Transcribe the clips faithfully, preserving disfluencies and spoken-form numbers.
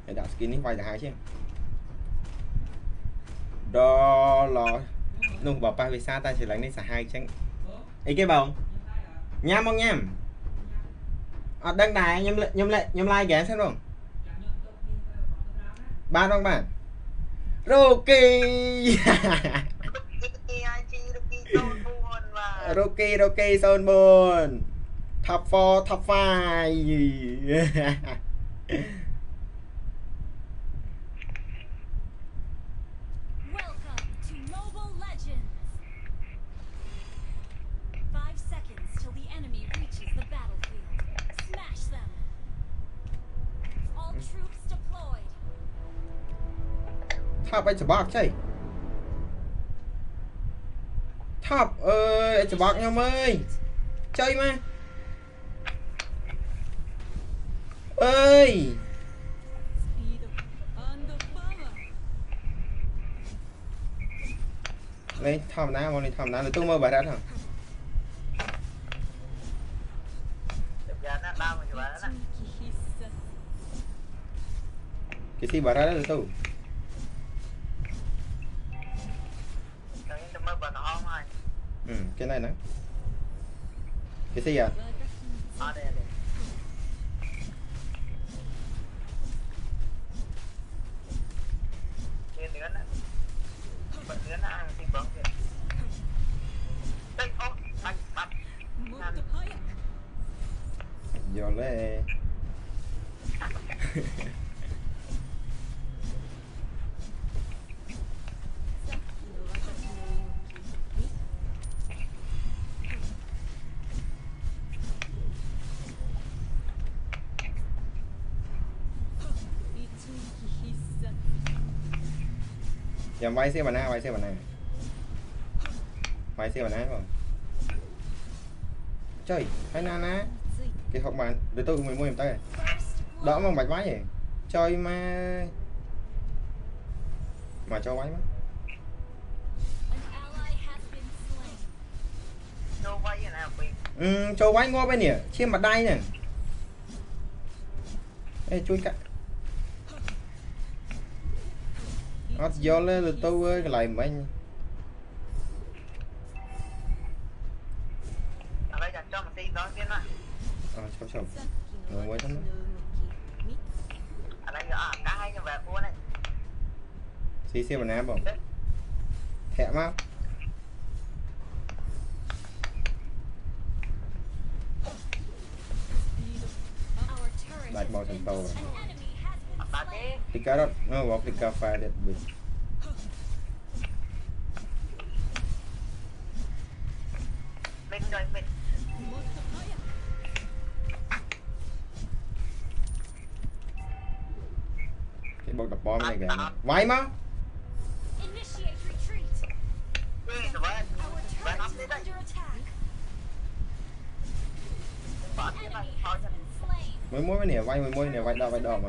để đặt skin ní vai là hai chứ đó là nung bảo ba vì sao ta chỉ lấy ní xả hai chân ấy cái bông nhám không nhám ở đăng đài nhâm lệ nhâm lệ nhâm like kìa xem không ba không bạn Rocky Rocky Rocky Son Moon top four top five top anh sẽ bạc chơi top ơi anh sẽ bạc nhau ơi chơi mà ơi lên thầm ná mà lên thầm ná là tôi mơ bài đó hả cái gì bài đó là tôi ừ, cái này nữa cái gì à à, đây, đây. Cái nữa nè bật nữa nè ăn thì bóng kìa đây ô anh bắt vô lê giờ vay xe bàn na vay xe bàn na vay xe bàn na không trời hay na ná cái học bạn để tôi mình mua em tay đỡ mà bạch váy vậy chơi mà mà cho váy má ừ, cho váy ngon bên nè chiêm mặt đai nè ê chui cả nó do lên là tôi cái lại mình ở đây cho một tí đó tiên ạ à chào chào người mới thắm ở đây à cả hai như vậy cô này xí xí mà ném không thẻ má lại bao thành tàu rồi thì cái đó nó vào cái cà phê đẹp bình mình rồi mình cái bột đập bom này kìa váy má mới mỗi cái nè vay mới mỗi nè vay đo vay đo mà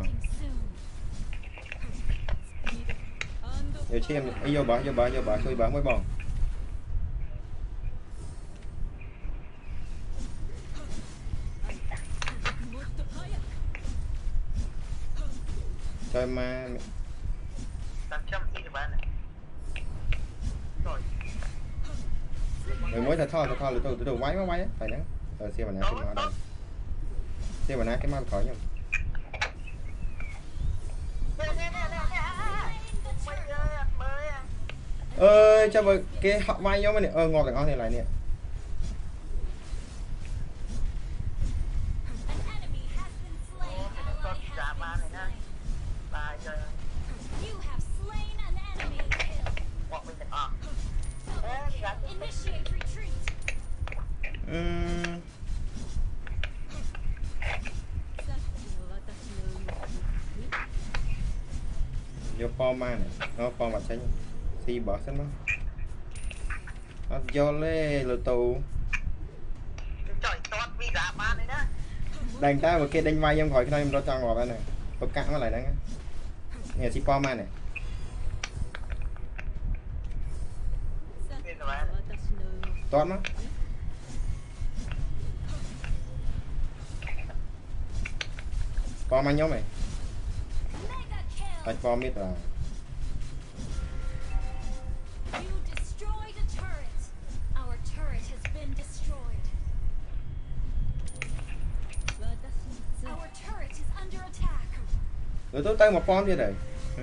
giờ chị em ấy vô bà vô bà vô bà xui bà mới bòn chơi mà người mới thật thò thật thò là tôi tôi đồ váy má váy á phải nhá rồi xe bà nè xe bà nè xe bà nè cái má khỏi nhá ơi cho bởi cái họ vai nhau mà nè ờ ngọt là ngon thì lại nè uhm. vô form ma này nó form mặt xanh thì bỏ xanh nó nó do lê lô tù đánh ta một cái đánh vai em khỏi cái này em cho cho ngọt này có cạn nó lại đánh nghe si form ma này toán nó form anh nhóm này Tại bom mít rồi. You destroyed a turret. Our turret has been destroyed. Our turret is under attack. Rồi tôi tay một bom vậy đây. Ừ.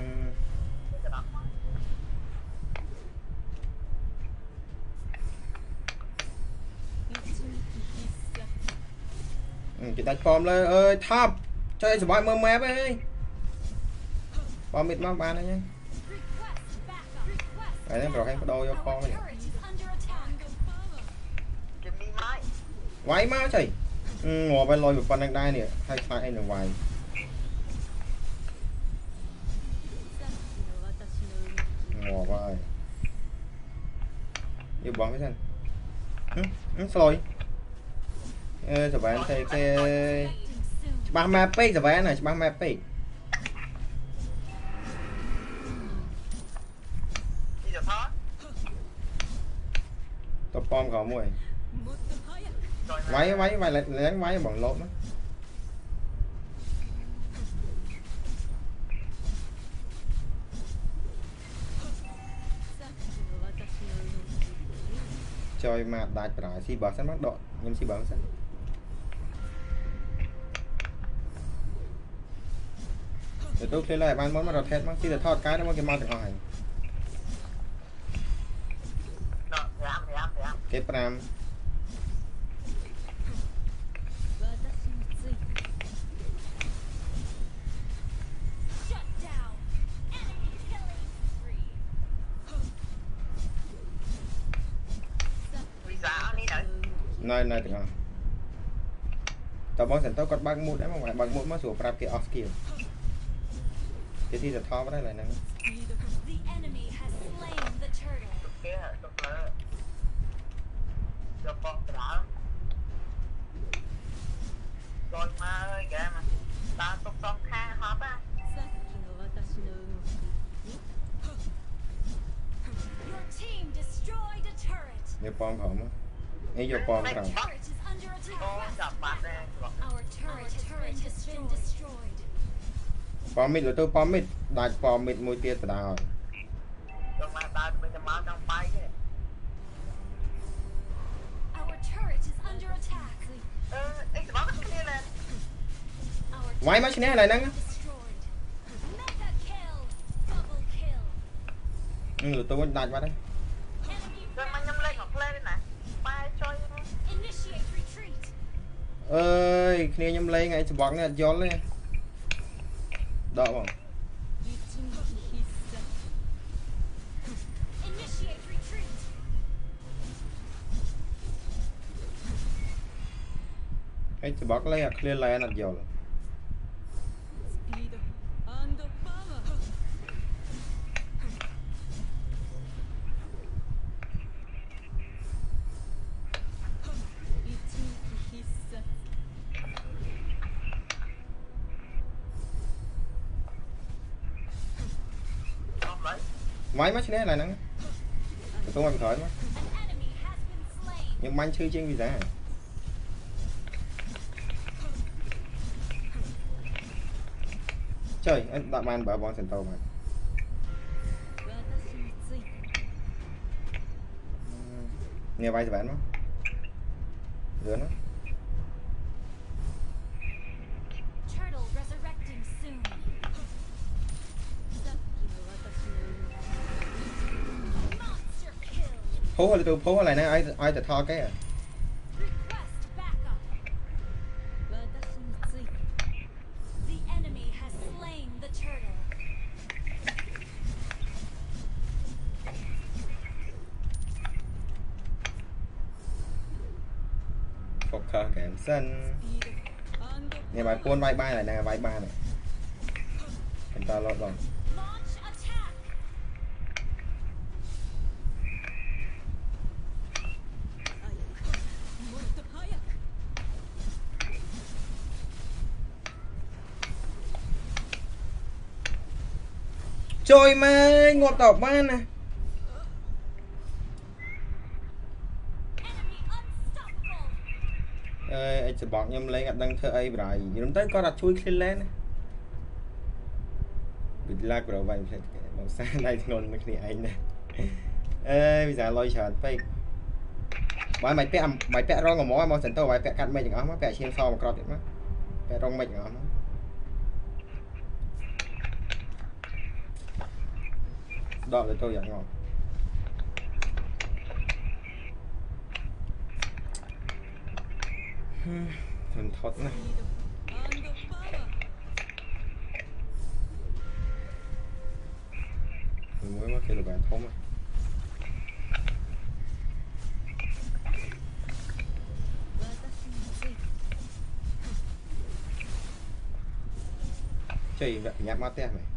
Ừ, chị tách bom lên ơi thấp cho em sẽ mơ mép ấy bom mít mắc ban đấy nhá vậy nên rồi em có đôi vô bom này váy máu trời ừ, ngồi bên lôi một con đang đai nè hai tay em là vài ngồi vai yêu bóng cái chân ừ, ừ, rồi ơ giờ bạn thấy cái ba map pay giờ bạn này ba map pay top bom có mùi váy váy váy lại đánh váy bằng lốp đó chơi mà đại trả si bảo sẵn bắt đội nhưng si bảo sẵn để tôi lên lại ban món mà đọt hết mang si để thọt cái đó mang cái mau được hỏi cái pram này này được không tao bóng sẵn tao còn băng mũi đấy mà ngoài băng mũi mà sủa prap kia off skill cái gì là thò vào đây lại nè rồi mà ơi kìa mà ta tục xong kha hộp á nếu bom không á ấy vô bom rồi bom mít rồi tôi bom mít đại bom mít mùi tiết từ đào rồi mà ta bây giờ máu trong bay chứ ờ ấy máu cái kia lên váy mắt này này nè ừ tôi muốn đại vào đây rồi mà nhâm lên hoặc lên nè bay chơi ơi kia nhâm lấy ngay chụp bóng này gió lên đỡ không cái chụp bóng lấy clear lên là gió váy mắt này là nắng tôi làm khỏi mà nhưng manh chơi trên vì giá trời anh đã ban bảo bọn sần tàu mà nghe vai bạn không lớn đó phố là tôi phố lại nè ai ai tự tho cái à phục khờ kèm xanh nghe bài quân vai ba này nè vai ba này chúng ta lọt rồi trời mà ngọt tỏ ba nè ơi anh sẽ bỏ nhầm lấy ngặt đăng thơ ấy rồi gì tới có đặt chui lên lên bị lag rồi vậy bằng xa đây ngon mấy cái anh nè ê bây giờ lôi chờ phải bài mày pẹ mày pẹ rong ở mỏ mỏ sẵn tao bài pẹ cắt mày chẳng á pẹ trên sau mà cọt được má pẹ rong mày chẳng á đó là tôi dạng ngon mình thoát này mình mới mất cái đồ bạn thông á chơi vậy nhát mắt té mày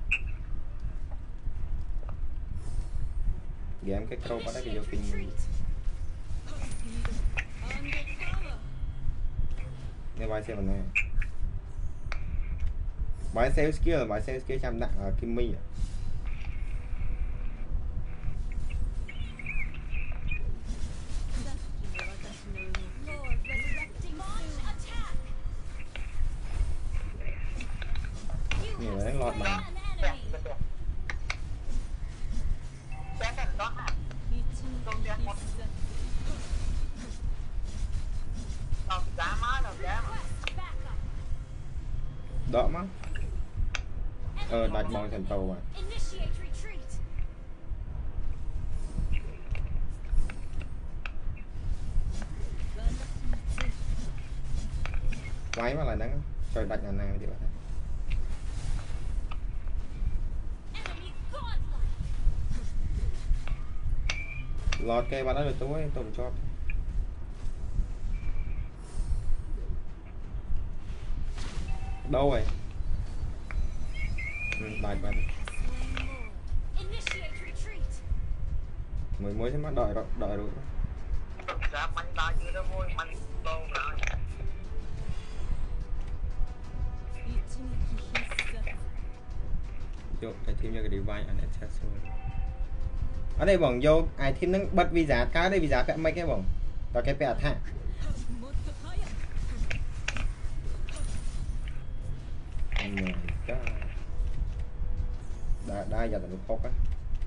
game cái câu bắt cái vô phim nghe bài xem này bài sale skill là bài sale skill trăm nặng ở Kimmy à nhiều đấy lọt mà đỡ má ờ đặt mong thành tàu à quái mà là nắng trời đặt nhà nào thì bạn lọt cây bạn đó được tối tôi cho đâu rồi ừ, bài bạn mới mới sẽ mắt đợi rồi đợi rồi vô cái thêm cho cái device and accessory ở đây bọn vô ai thêm nó bật visa cá đây visa phải mấy cái bọn tao cái bẹt ha đa đa giờ là một á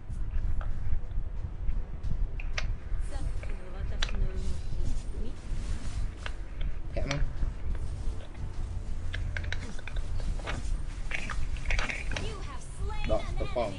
kẹm á đó tập phong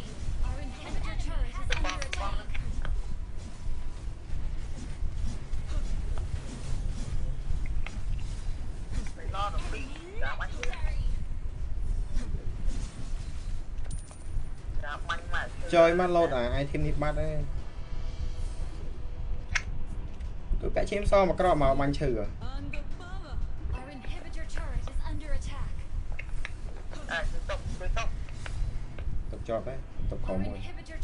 chơi mắt lột à ai thêm nít mắt đấy cứ vẽ chém so mà cái mà bánh trừ à tập chọt đấy tập khó mồi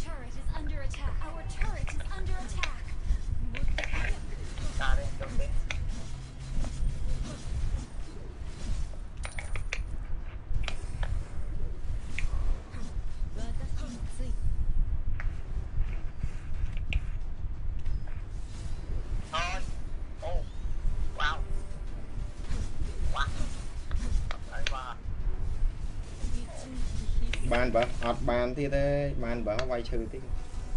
bàn bả ọt bàn thì thế bàn bả quay trừ tí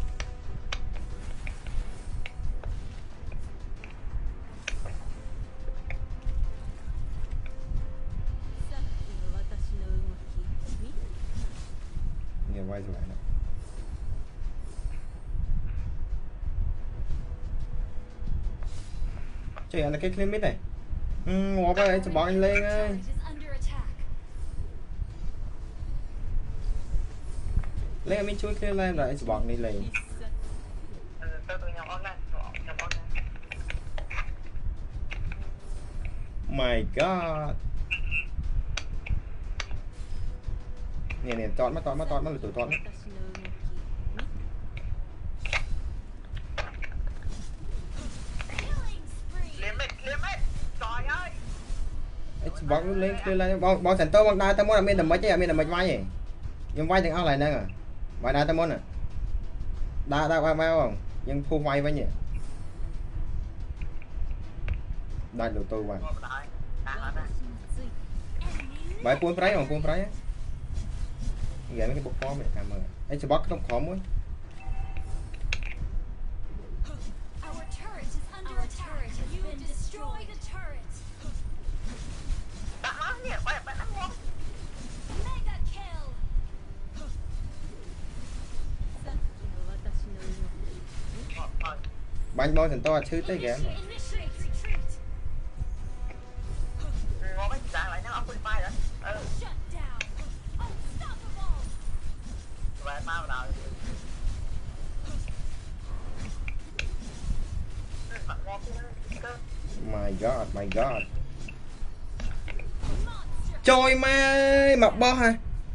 nghe quay lại nè chơi là cái clip mít này ừ, ngó vào đây cho bọn anh lên ơi lên mình chui kia lên rồi bọn đi lên my god nè nè tọt mắt tọt mắt tọt mắt là tụi tọt bọn lên kia lên bọn bọn thành tố bọn đai tao muốn là mình làm mấy chứ mình làm mấy vai gì nhưng vai thằng áo lại nè bài đai tao muốn nè đa đa qua bao không nhưng thu quay với nhỉ đai được tôi vào bài cuốn trái không cuốn trái ghé mấy cái bốc bom này cảm ơn ấy cho bóc không khó muối Our turret is under Our attack. Turret has you been destroyed a turret. đã nói nhiều bạn bạn ăn ngon Mega kill. rồi bánh bom thành to chứ tới ghé mà Initiate retreat. ngon mấy dài lại nó không phai rồi ừ Shut down. Unstoppable. và mau vào mặt ngon cơ my god my god Monster. trời ma ơi mặc bo hả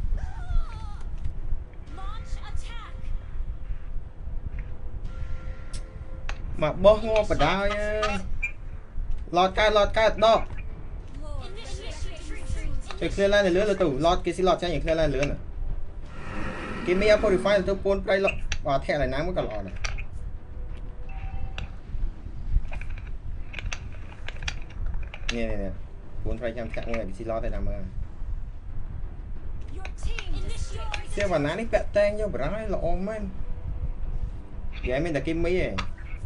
Launch attack. mặc bo ngon và đau lọt ca lọt ca đó Initiate retreat. chơi clear line này lứa là tủ lọt cái xí lọt cho những clear line lứa nè cái mía forty five là tôi buôn play lọt vào thẻ này nắng mới còn lọt này nè nè nè buôn play trăm thẻ người bị xí lọt đây nằm ơi Your team destroyed. xe vào nán đi bẹt tên cho bả nói là ôm anh vậy mình là kim mỹ ấy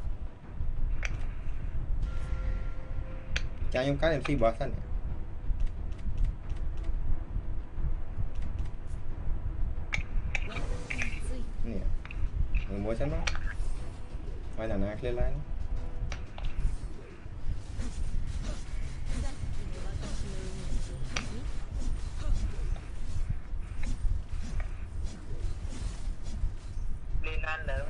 cho những cái em xí bỏ thân nè người mua sẵn đó phải là nạc lên lại lên ăn lớn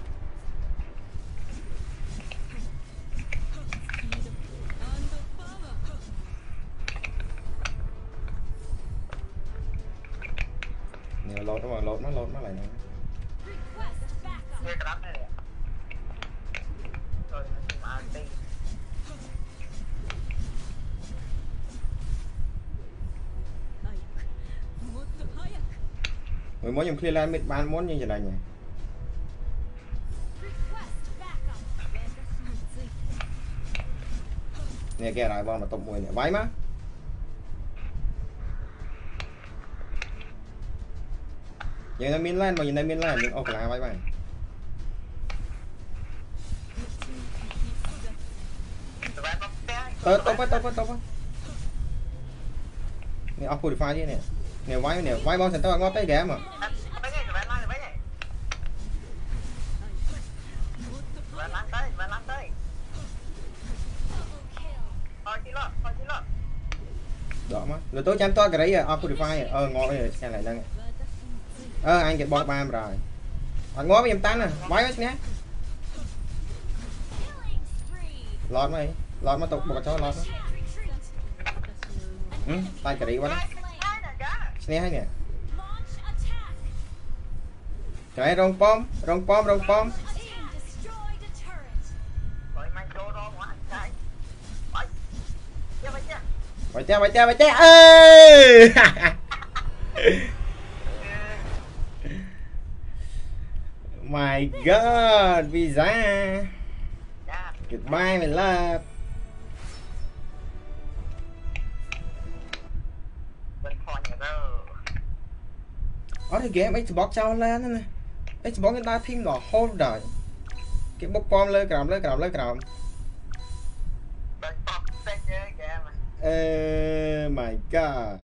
nè lột nó mà lột nó lột nó lại nè Request backup. nghe cái đám này nè rồi mà đi người muốn dùng clear line mid ban muốn như thế này nhỉ Request backup. nè kia lại bom mà tụt mùi nè váy má nhìn nó min lên mà nhìn nó min lên nhưng ô là váy bạn tụi bạn có té tớ tớ tớ tớ tớ nè ốc phù pha chứ nè nè váy nè váy bom thành tao ngót tới ghé mà mấy ngày tụi bạn lái mấy ngày tụi bạn lái tới tụi bạn lái tới Double kill. thôi chứ lo thôi chứ lo đó má rồi tôi chăm to cái đấy à ốc phù pha ờ ngon rồi xem lại đang ờ anh kịp bom bam rồi anh ngó với em tan nè váy nè Killing spree. lọt mày lọt mà tụt một cho lọt Initiate retreat. ừ tay cái đấy quá hai hai nè cá nè hay nè Launch attack. cái rong pom rong pom rong pom A team destroyed a turret. rồi mày cho đó quá sai phải chưa phải chưa Bài cha bài cha bài cha ơi My god visa dạ goodbye my love mình phòn nhà đâu ở cái game Xbox cho lên nè Xbox người ta thêm ngỏ hold đời cái bốc bom lên cầm lên cầm lên cầm mình phòn tên chơi kìa mà uh, my god